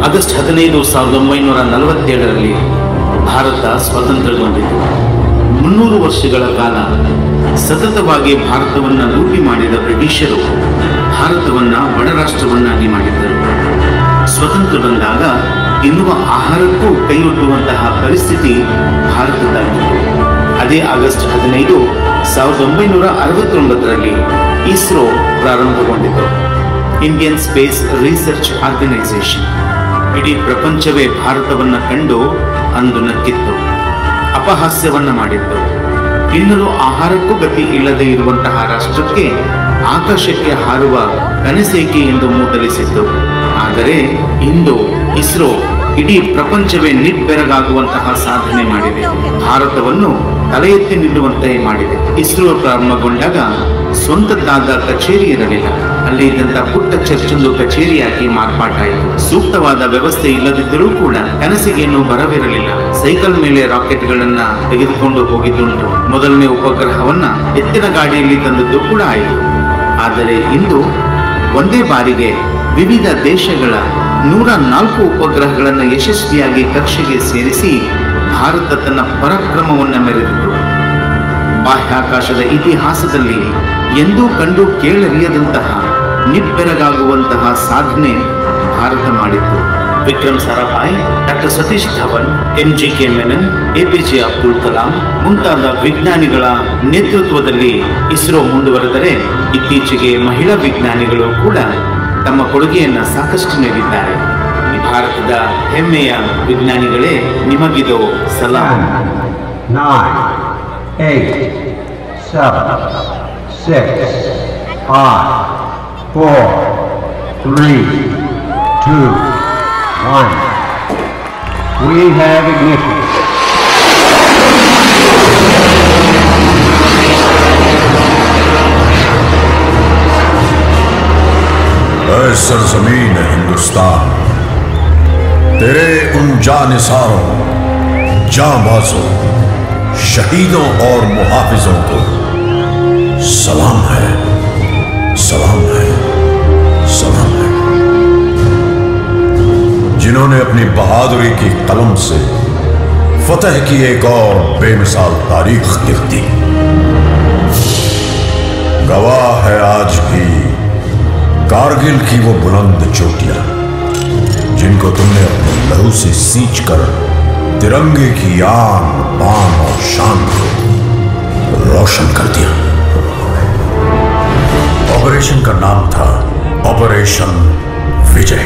August 15, 1947ರಲ್ಲಿ Bharat ಸ್ವತಂತ್ರಗೊಂಡಿತು. 300 ವರ್ಷಗಳ ಕಾಲ ಸತತವಾಗಿ ಭಾರತವನ್ನು ಲೂಟಿ ಮಾಡಿದ ಬ್ರಿಟಿಷರು ಭಾರತವನ್ನು ಬಡರಾಷ್ಟ್ರವನ್ನಾಗಿ ಮಾಡಿದ್ದರು. ಸ್ವತಂತ್ರ ಬಂದಾಗ ತಿನ್ನುವ ಆಹಾರಕ್ಕೂ ಕೈಯೊಡ್ಡುವಂತಹ ಪರಿಸ್ಥಿತಿ ಭಾರತದಾಗಿತ್ತು. ಅದೇ ಆಗಸ್ಟ್ 15, 1969ರಲ್ಲಿ ಇಸ್ರೋ ಪ್ರಾರಂಭಗೊಂಡಿತು. Indian space research organisation. ಇಡೀ ಪ್ರಪಂಚವೇ ಭಾರತವನ್ನು ಕಂಡು ಅಂದು ನಕ್ಕಿತ್ತು, ಅಪಹಾಸ್ಯವನ್ನ ಮಾಡಿತ್ತು. ತಿನ್ನಲು ಆಹಾರಕ್ಕೂ ಗತಿ ಇಲ್ಲದೆ ಇರುವಂತಹ ರಾಷ್ಟ್ರಕ್ಕೆ ಆಕಾಶಕ್ಕೆ ಹಾರುವ ಕನಸೇಕೆ ಎಂದು ಮೂಟಲಿಸಿತ್ತು. ಆದರೆ ಇಂದು ಇಸ್ರೋ ಇಡೀ ಪ್ರಪಂಚವೇ ನಿಬ್ಬೆರಗಾಗುವಂತಹ ಸಾಧನೆ ಮಾಡಿದೆ. ಭಾರತವನ್ನು ತಲೆ ಎತ್ತಿ ನಿಲ್ಲುವಂತೆ ಮಾಡಿದೆ. ಇಸ್ರೋ ಪ್ರಾರಂಭಗೊಂಡಾಗ ಸ್ವಂತದ್ದಾದ ಕಚೇರಿ ಇರಲಿಲ್ಲ. ಅಲ್ಲಿ ಇದ್ದಂತ ಪುಟ್ಟ ಚರ್ಚೊಂದು ಕಚೇರಿಯಾಗಿ ಮಾರ್ಪಾಟಾಯಿತು. ಸೂಕ್ತವಾದ ವ್ಯವಸ್ಥೆ ಇಲ್ಲದಿದ್ದರೂ ಕೂಡ ಕನಸಿಗೇನು ಬರವಿರಲಿಲ್ಲ. ಸೈಕಲ್ ಮೇಲೆ ರಾಕೆಟ್ಗಳನ್ನ ತೆಗೆದುಕೊಂಡು ಹೋಗಿದ್ದುಂಟು. ಮೊದಲನೇ ಉಪಗ್ರಹವನ್ನ ಎತ್ತಿನ ಗಾಡಿಯಲ್ಲಿ ತಂದದ್ದು ಕೂಡ ಆಯಿತು. ಆದರೆ ಇಂದು ಒಂದೇ ಬಾರಿಗೆ ವಿವಿಧ ದೇಶಗಳ 104 ಉಪಗ್ರಹಗಳನ್ನು ಯಶಸ್ವಿಯಾಗಿ ಕಕ್ಷೆಗೆ ಸೇರಿಸಿ ಭಾರತ ತನ್ನ ಪರಾಕ್ರಮವನ್ನು ಮೆರೆದಿತ್ತು. ಬಾಹ್ಯಾಕಾಶದ ಇತಿಹಾಸದಲ್ಲಿ ಎಂದೂ ಕಂಡು ಕೇಳರಿಯದಂತಹ ನಿಬ್ಬೆರಗಾಗುವಂತಹ ಸಾಧನೆ ಭಾರತ ಮಾಡಿತ್ತು. Vikram Sarabhai, doctor Satish Dhawan, MGK Menon, APJ Abdul Kalam ಮುಂತಾದ ವಿಜ್ಞಾನಿಗಳ ನೇತೃತ್ವದಲ್ಲಿ ಇಸ್ರೋ ಮುಂದುವರೆದರೆ ಇತ್ತೀಚೆಗೆ ಮಹಿಳಾ ವಿಜ್ಞಾನಿಗಳು ಕೂಡ ತಮ್ಮ ಕೊಡುಗೆಯನ್ನ ಸಾಕಷ್ಟು ನೀಡಿದ್ದಾರೆ. ಭಾರತದ ಹೆಮ್ಮೆಯ ವಿಜ್ಞಾನಿಗಳೇ, ನಿಮಗಿದು ಸಲಾಂ. 9, 8, 7, 6, 5, 4, 3, 2, 1. We have ignition. ऐ सरजमीन हिंदुस्तान, तेरे उन जानिसारों, जांबाजों, शहीदों और मुहाफिजों को सलाम है, सलाम है, सलाम है, जिन्होंने अपनी बहादुरी की कलम से फतह की एक और बेमिसाल तारीख लिख दी। गवाह है आज भी कारगिल की वो बुलंद चोटियां, जिनको तुमने अपने लहू से सींच कर तिरंगे की आन बान और शान को रोशन कर दिया। ऑपरेशन का नाम था ऑपरेशन विजय।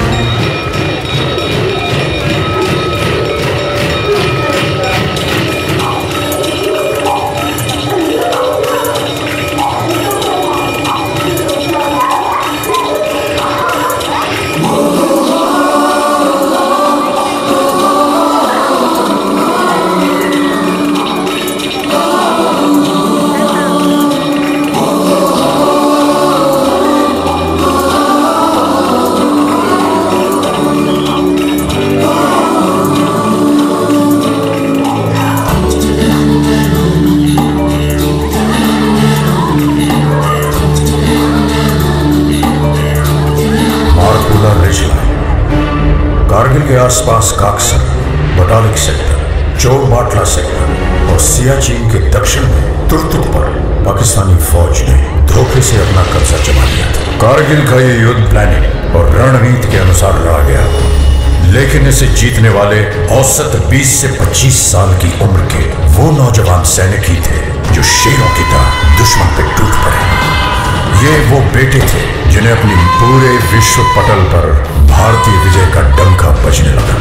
कारगिल के आसपास काक्सर, बटालिक सेक्टर, चोबाटला सेक्टर और सियाचिन के दक्षिण में तुर्तुक पर पाकिस्तानी फौज ने धोखे से अपना कब्जा जमा लिया था। कारगिल का ये युद्ध प्लानिंग और रणनीति के अनुसार लड़ा गया, लेकिन इसे जीतने वाले औसत 20 से 25 साल की उम्र के वो नौजवान सैनिक ही थे जो शेरों की तरह दुश्मन पे टूट पड़े। ये वो बेटे थे जिन्हें अपनी पूरे विश्व पटल पर भारतीय विजय का डंका बजने लगा।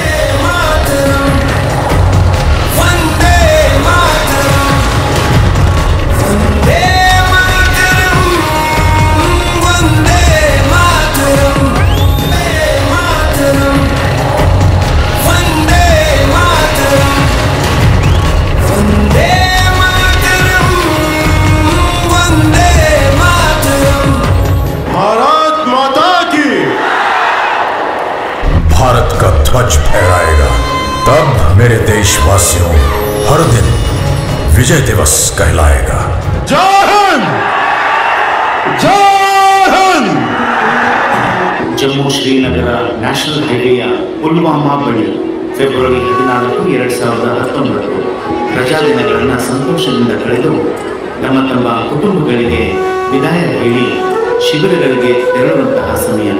भारत का ध्वज फहराएगा, तब मेरे देशवासियों हर दिन विजय दिवस कहलाएगा। जय हिंद, जय हिंद, ಜಮ್ಮು ಶ್ರೀನಗರ ನ್ಯಾಷನಲ್ ಹೈವೇಯ ಪುಲ್ವಾಮಾ ಬಳಿ ಫೆಬ್ರವರಿ 14, 2019 ರಜಾ ದಿನಗಳನ್ನು ಸಂತೋಷದಿಂದ ಕಳೆದು ತಮ್ಮ ಕುಟುಂಬಗಳಿಗೆ ವಿದಾಯ ಹೇಳಿ ಶಿಬಿರಗಳಿಗೆ ತೆರಳುವಂತಹ ಸಮಯ.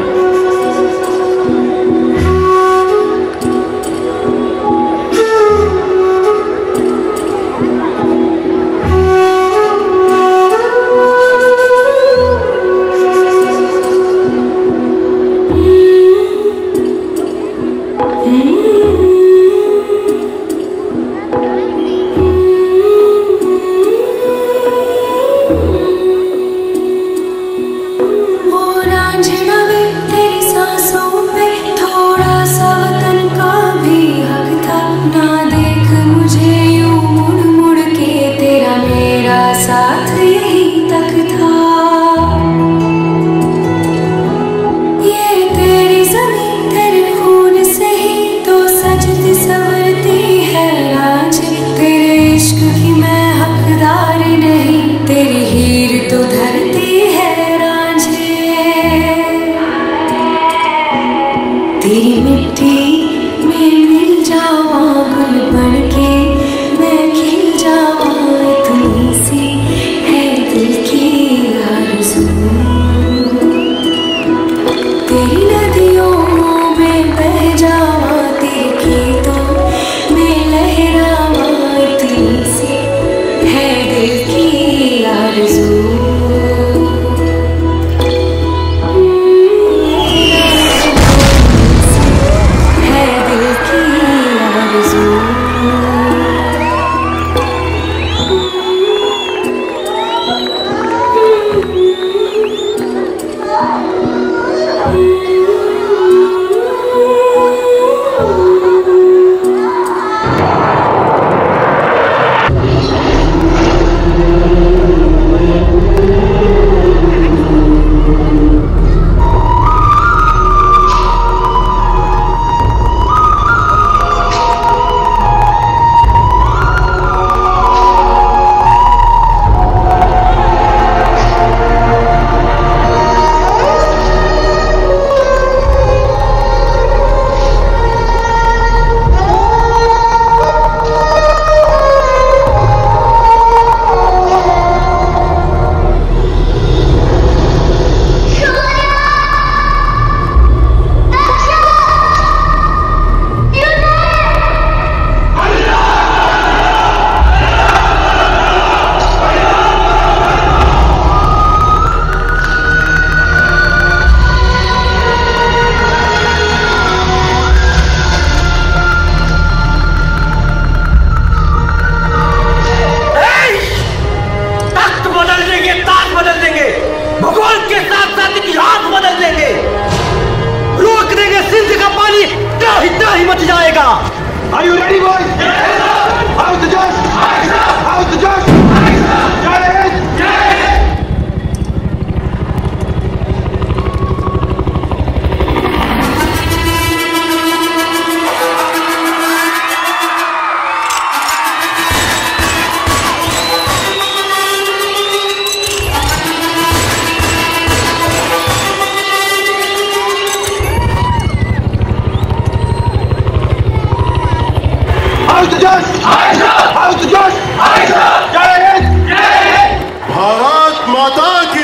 भारत माता की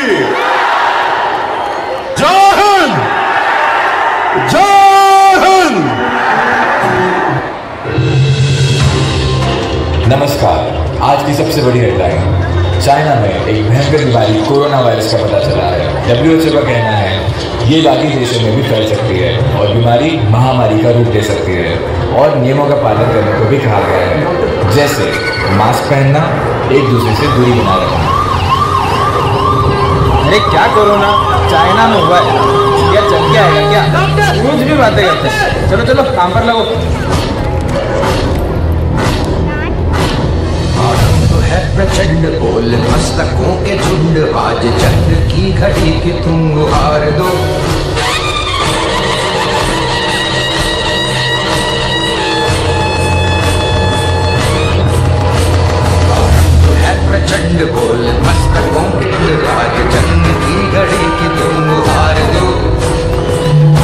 जय हिंद, जय हिंद। नमस्कार। आज की सबसे बड़ी हेडलाइन, चाइना में एक भयंकर बीमारी कोरोना वायरस का पता चला है। WHO का कहना है ये बाकी देशों में भी फैल सकती है और बीमारी महामारी का रूप ले सकती है और नियमों का पालन करने को भी कहा गया है, जैसे मास्क पहनना, एक दूसरे से दूरी बनाए रखना। अरे क्या कोरोना चाइना में हुआ है, क्या चल के आएगा क्या? कुछ भी बातें करते हैं। चलो चलो काम पर लगो। है प्रचंड बोल मस्तकों के झुंड, आज चंद्र की घड़ी की तुम गुहार दो। है प्रचंड बोल मस्तकों के झुंड, आज चंद्र की घड़ी की तुम गुहार दो।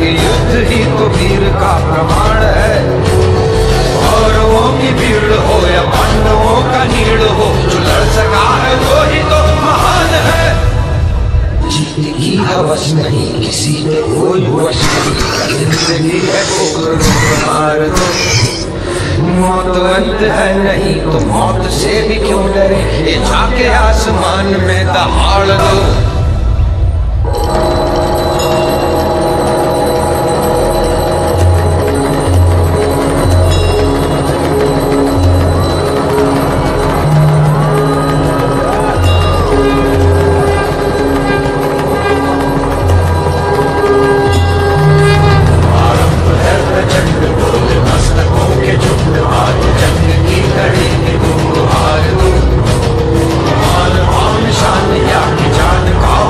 कि युद्ध ही तो वीर का प्रमाण है। कौरवों की भीड़ हो या पांडवों का नीड़ हो, जो लड़ सका है वो ही तो महान है। जीतने की हवस नहीं किसी पे कोई वश नहीं, जिंदगी है ठोकर मार दो। मौत अंत है नहीं तो मौत से भी क्यों डरे, ये जाके आसमान में दहाड़ दो। शान या की जान का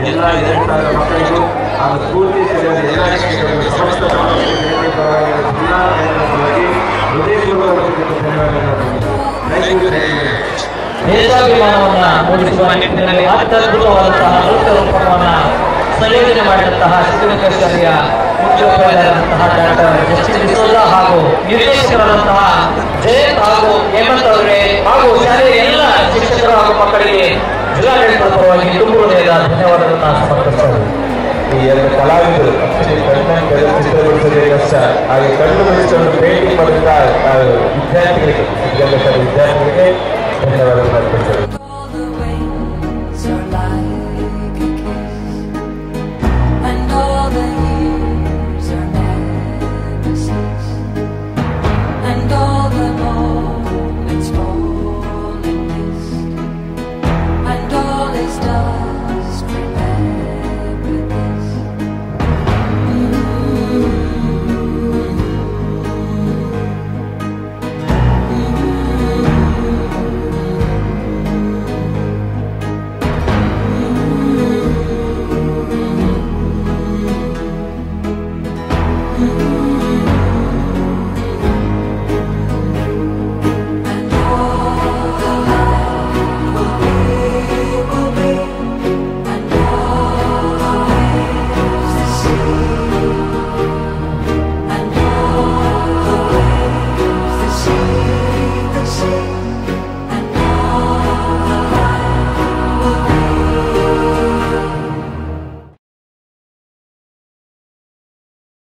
ಎಲ್ಲ ಎರಡು ಸಾವಿರ ಮಕ್ಕಳಿಗೂ ಹಾಗೂ ಸ್ಫೂರ್ತಿ ಸೇರಿದ ಎಲ್ಲ ಶಿಕ್ಷಕರು ಸಮಸ್ತ ಜಿಲ್ಲಾ ಕೇಂದ್ರವಾಗಿ ಹೃದಯಪೂರ್ವಕ ಧನ್ಯವಾದಗಳು. ದೇಶಾಭಿಮಾನವನ್ನ ಮೂಡಿಸುವ ನಿಟ್ಟಿನಲ್ಲಿ ಅತ್ಯದ್ಭುತವಾದಂತಹ ನೃತ್ಯ ರೂಪಕವನ್ನ ಸಂಯೋಜನೆ ಮಾಡಿದಂತಹ ಶ್ರೀರಂಗೇಶ್ವರಿಯ ಮುಖ್ಯೋಪಾಧ್ಯಾಯರಾದಂತಹ ಡಾಕ್ಟರ್ ಎಸ್ ಟಿ ಡಿಸೋಜ ಹಾಗೂ ನಿರ್ದೇಶಕರಾದಂತಹ ಜಯಂತ್ ಹಾಗೂ ಹೇಮಂತ್ ಅವರಿಗೆ ಹಾಗೂ ಶಾಲೆಯ ಎಲ್ಲ ಶಿಕ್ಷಕರು ಹಾಗೂ ಮಕ್ಕಳಿಗೆ ಜಿಲ್ಲಾಡಳಿತದ ಪರವಾಗಿ ತುಂಬ ಹೃದಯದ ಧನ್ಯವಾದಗಳನ್ನು ಸಮರ್ಪಿಸುತ್ತಾರೆ. ಈ ಎರಡು ಕಲಾವಿದರು ಚಿತ್ರಬಿಡಿಸೋದೇ ಕಷ್ಟ, ಹಾಗೆ ಕಣ್ಣು ಬಿಡಿಸಿಕೊಂಡು ಪೇಂಟಿಂಗ್ ಮಾಡಿದ ವಿದ್ಯಾರ್ಥಿಗಳಿಗೆ ಧನ್ಯವಾದಗಳು ಅರ್ಪಿಸಿದರು.